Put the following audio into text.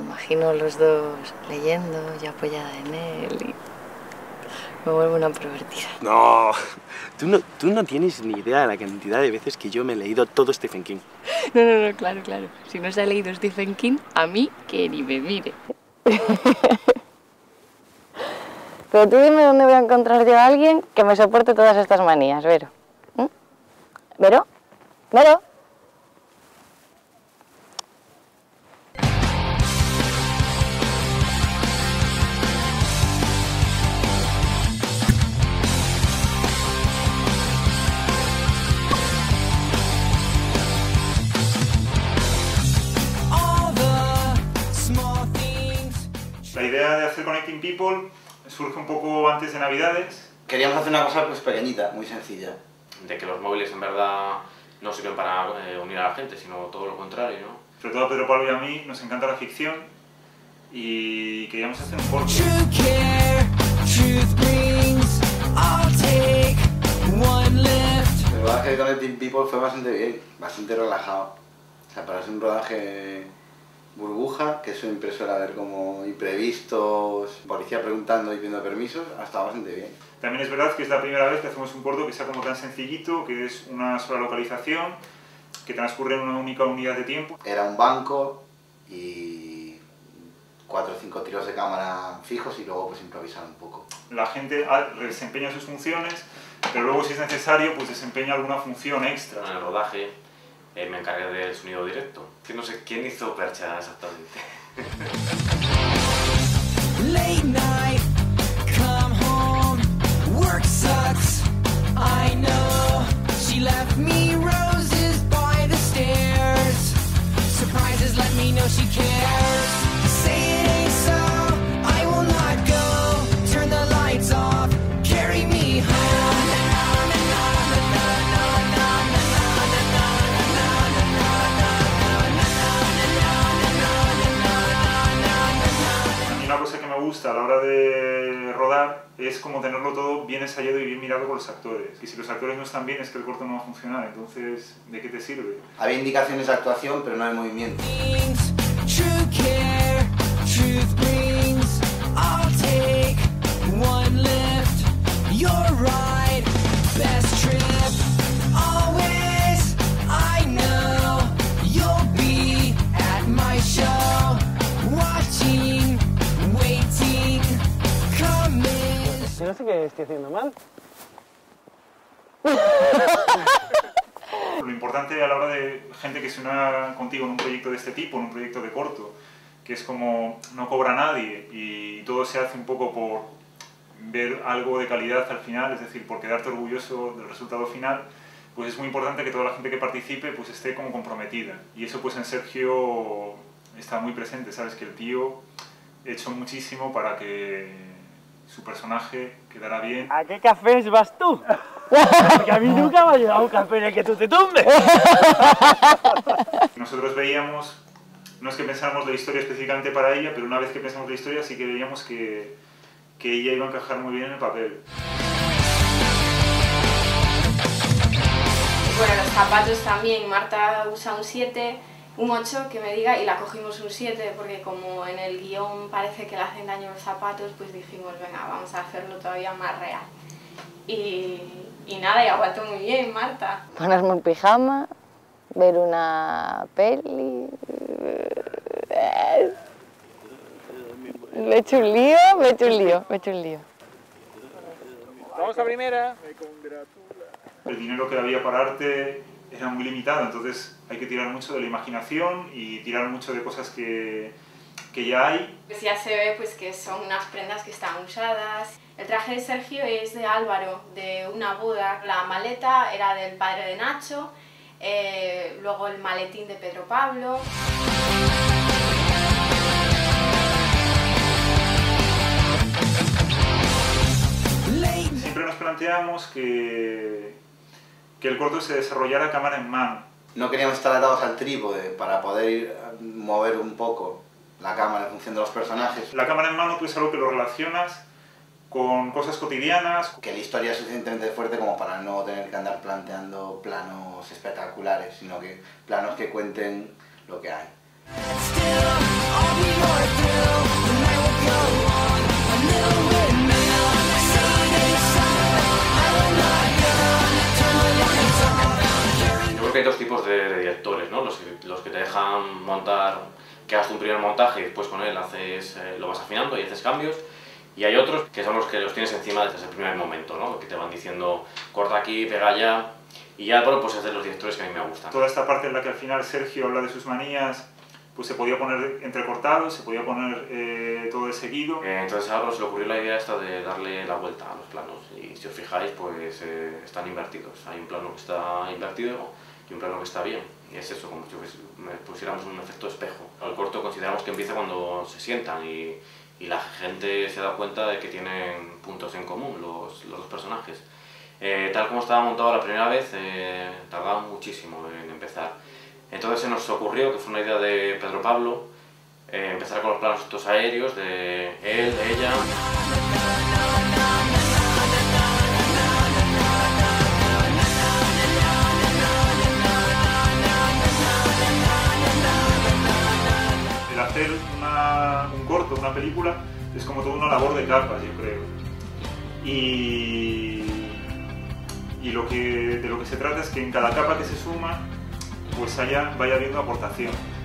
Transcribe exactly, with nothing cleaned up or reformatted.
imagino los dos leyendo, yo apoyada en él y me vuelvo una pervertida. No, tú no, tú no tienes ni idea de la cantidad de veces que yo me he leído todo Stephen King. No, no, no, claro, claro. Si no se ha leído Stephen King, a mí que ni me mire. Pero tú dime dónde voy a encontrar yo a alguien que me soporte todas estas manías, Vero. ¿Mm? ¿Vero? ¿Vero? La idea de hacer Connecting People surge un poco antes de Navidades. Queríamos hacer una cosa pues pequeñita, muy sencilla. De que los móviles en verdad no sirven para eh, unir a la gente, sino todo lo contrario, ¿no? Sobre todo a Pedro Pablo y a mí nos encanta la ficción y queríamos hacer un corto. El rodaje de Connecting People fue bastante bien, bastante relajado. O sea, para ser un rodaje burbuja, que es una impresora a ver como imprevistos, policía preguntando y pidiendo permisos, ha estado bastante bien. También es verdad que es la primera vez que hacemos un corto que sea como tan sencillito, que es una sola localización, que transcurre en una única unidad de tiempo. Era un banco y cuatro o cinco tiros de cámara fijos y luego pues improvisar un poco. La gente desempeña sus funciones, pero luego si es necesario pues desempeña alguna función extra. En el rodaje eh, me encargué del sonido directo. Que no sé quién hizo Percha exactamente. Late night, come home, work sucks, I know. She left me roses by the stairs. Surprises let me know she cares. Say it ain't so, I will not go. Turn the lights off, carry me home. Una cosa que me gusta a la hora de rodar es como tenerlo todo bien ensayado y bien mirado por los actores. Y si los actores no están bien es que el corto no va a funcionar, entonces ¿de qué te sirve? Había indicaciones de actuación pero no de movimiento. Yo no sé qué estoy haciendo mal. Lo importante a la hora de gente que se una contigo en un proyecto de este tipo, en un proyecto de corto, que es como no cobra nadie y todo se hace un poco por ver algo de calidad al final, es decir, por quedarte orgulloso del resultado final, pues es muy importante que toda la gente que participe pues esté como comprometida. Y eso pues en Sergio está muy presente, ¿sabes? Que el tío ha hecho muchísimo para que su personaje quedará bien. ¿A qué cafés vas tú? Porque a mí nunca me ha llegado un café en el que tú te tumbes. Nosotros veíamos, no es que pensáramos la historia específicamente para ella, pero una vez que pensamos la historia sí que veíamos que, que ella iba a encajar muy bien en el papel. Bueno, los zapatos también, Marta usa un siete, un ocho que me diga y la cogimos un siete porque como en el guión parece que le hacen daño los zapatos, pues dijimos venga, vamos a hacerlo todavía más real. Y, y nada, y aguantó muy bien Marta. Ponerme un pijama, ver una peli... Me he hecho un lío, me he hecho un lío, me he hecho un lío. Vamos a primera. El dinero que había para arte era muy limitado, entonces hay que tirar mucho de la imaginación y tirar mucho de cosas que, que ya hay. Pues ya se ve pues, que son unas prendas que están usadas. El traje de Sergio es de Álvaro, de una boda. La maleta era del padre de Nacho, eh, luego el maletín de Pedro Pablo. Siempre nos planteamos que, que el corto se desarrollara a cámara en mano. No queríamos estar atados al trípode para poder ir, mover un poco la cámara en función de los personajes. La cámara en mano tú es algo que lo relacionas con cosas cotidianas. Que la historia es suficientemente fuerte como para no tener que andar planteando planos espectaculares, sino que planos que cuenten lo que hay. we are through, the night will go on. A little windmill, singing a song. I will not burn, turn the lights off. Yo creo que hay dos tipos de, de directores, ¿no? Los que, los que te dejan montar, que hagas un primer montaje y después con él haces, eh, lo vas afinando y haces cambios. Y hay otros que son los que los tienes encima desde el primer momento, ¿no? Que te van diciendo, corta aquí, pega allá. Y ya, bueno, pues es de los directores que a mí me gustan. Toda esta parte en la que al final Sergio habla de sus manías, pues se podía poner entrecortado, se podía poner eh, todo de seguido. Eh, entonces a Álvaro se le ocurrió la idea esta de darle la vuelta a los planos. Y si os fijáis, pues eh, están invertidos. Hay un plano que está invertido y un plano que está bien. Y es eso, como si pusiéramos un efecto espejo. El corto consideramos que empieza cuando se sientan y, y la gente se da cuenta de que tienen puntos en común los, los dos personajes. Eh, tal como estaba montado la primera vez, eh, tardaba muchísimo en empezar. Entonces se nos ocurrió, que fue una idea de Pedro Pablo, eh, empezar con los planos estos aéreos de él, de ella. El hacer una, un corto, una película, es como toda una labor de capas, yo creo. Y, y lo que, de lo que se trata es que en cada capa que se suma, pues haya, vaya habiendo aportación.